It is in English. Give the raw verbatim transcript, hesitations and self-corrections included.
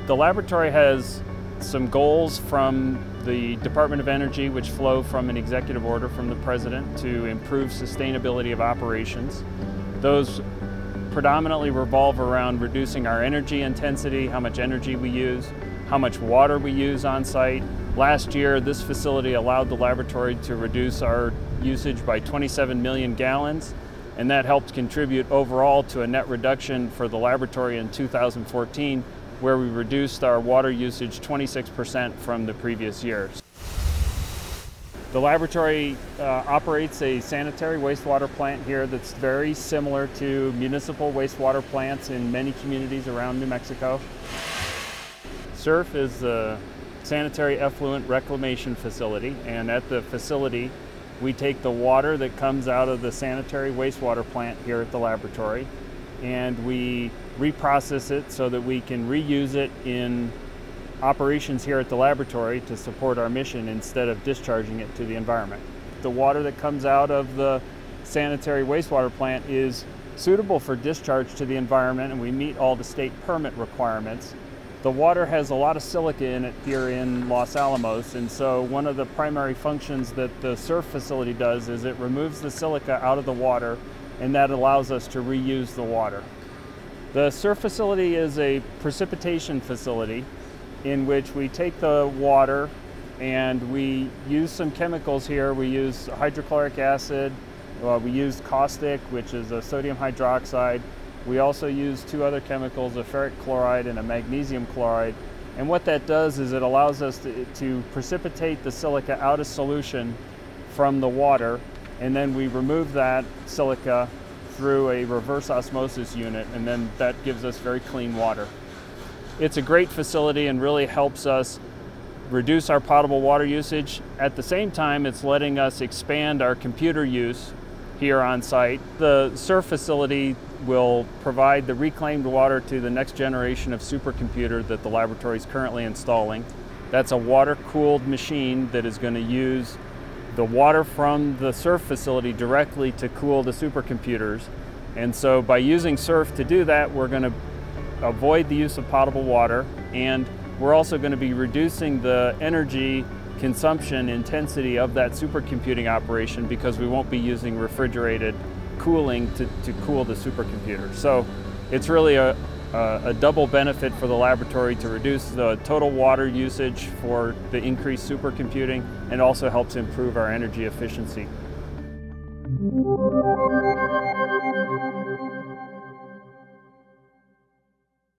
The laboratory has some goals from the Department of Energy, which flow from an executive order from the President to improve sustainability of operations. Those predominantly revolve around reducing our energy intensity, how much energy we use, how much water we use on site. Last year, this facility allowed the laboratory to reduce our usage by twenty-seven million gallons, and that helped contribute overall to a net reduction for the laboratory in two thousand fourteen, where we reduced our water usage twenty-six percent from the previous years. The laboratory uh, operates a sanitary wastewater plant here that's very similar to municipal wastewater plants in many communities around New Mexico. SERF is the Sanitary Effluent Reclamation Facility, and at the facility we take the water that comes out of the sanitary wastewater plant here at the laboratory and we reprocess it so that we can reuse it in operations here at the laboratory to support our mission instead of discharging it to the environment. The water that comes out of the sanitary wastewater plant is suitable for discharge to the environment, and we meet all the state permit requirements. The water has a lot of silica in it here in Los Alamos, and so one of the primary functions that the SERF facility does is it removes the silica out of the water, and that allows us to reuse the water. The SERF facility is a precipitation facility in which we take the water and we use some chemicals here. We use hydrochloric acid, uh, we use caustic, which is a sodium hydroxide. We also use two other chemicals, a ferric chloride and a magnesium chloride. And what that does is it allows us to, to precipitate the silica out of solution from the water, and then we remove that silica through a reverse osmosis unit, and then that gives us very clean water. It's a great facility and really helps us reduce our potable water usage. At the same time, it's letting us expand our computer use here on site. The SERF facility will provide the reclaimed water to the next generation of supercomputer that the laboratory is currently installing. That's a water-cooled machine that is going to use the water from the SERF facility directly to cool the supercomputers. And so by using SERF to do that, we're going to avoid the use of potable water, and we're also going to be reducing the energy consumption intensity of that supercomputing operation because we won't be using refrigerated cooling to, to cool the supercomputer. So it's really a, a, a double benefit for the laboratory to reduce the total water usage for the increased supercomputing, and also helps improve our energy efficiency.